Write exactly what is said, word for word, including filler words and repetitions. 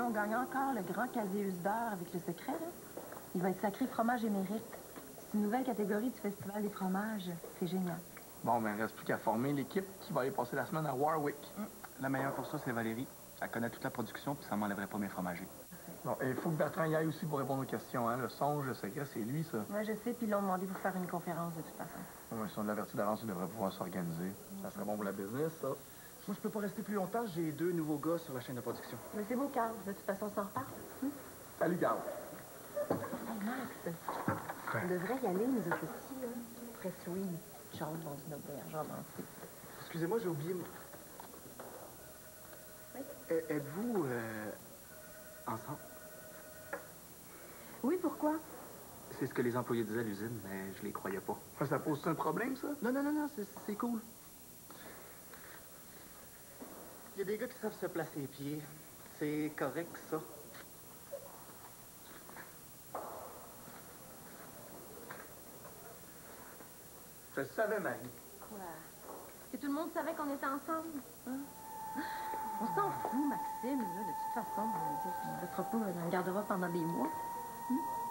on gagne encore le grand caséus d'or avec le secret, là. Il va être sacré fromage émérite. C'est une nouvelle catégorie du Festival des fromages. C'est génial. Bon, ben, il reste plus qu'à former l'équipe qui va aller passer la semaine à Warwick. Mm. La meilleure pour ça, c'est Valérie. Elle connaît toute la production, puis ça m'enlèverait pas mes fromagers. Bon, et il faut que Bertrand y aille aussi pour répondre aux questions, hein. Le songe, le secret, c'est lui, ça. Moi, je sais, puis ils l'ont demandé pour faire une conférence, de toute façon. Ouais, si on l'avertit d'avance, il devrait pouvoir s'organiser. Mm. Ça serait bon pour la business, ça. Moi, je peux pas rester plus longtemps. J'ai deux nouveaux gars sur la chaîne de production. Mais c'est beau, Carl. De toute façon, on s'en reparle. Hum? Salut, Carl. Hey, Max, Quoi? on devrait y aller, nous autres aussi, là. Très sweet. Genre dans une auberge romantique. Excusez-moi, j'ai oublié... Oui? Êtes-vous... Euh, ensemble? Oui, pourquoi? C'est ce que les employés disaient à l'usine, mais je les croyais pas. Ça pose un problème, ça? Non, non, non, non, c'est cool. Il y a des gars qui savent se placer les pieds. C'est correct, ça. Je le savais, Marie. Quoi? Que tout le monde savait qu'on était ensemble? Hein? On s'en fout, Maxime, là, de toute façon. On ne restera pas dans le garde-robe pendant des mois. Hum?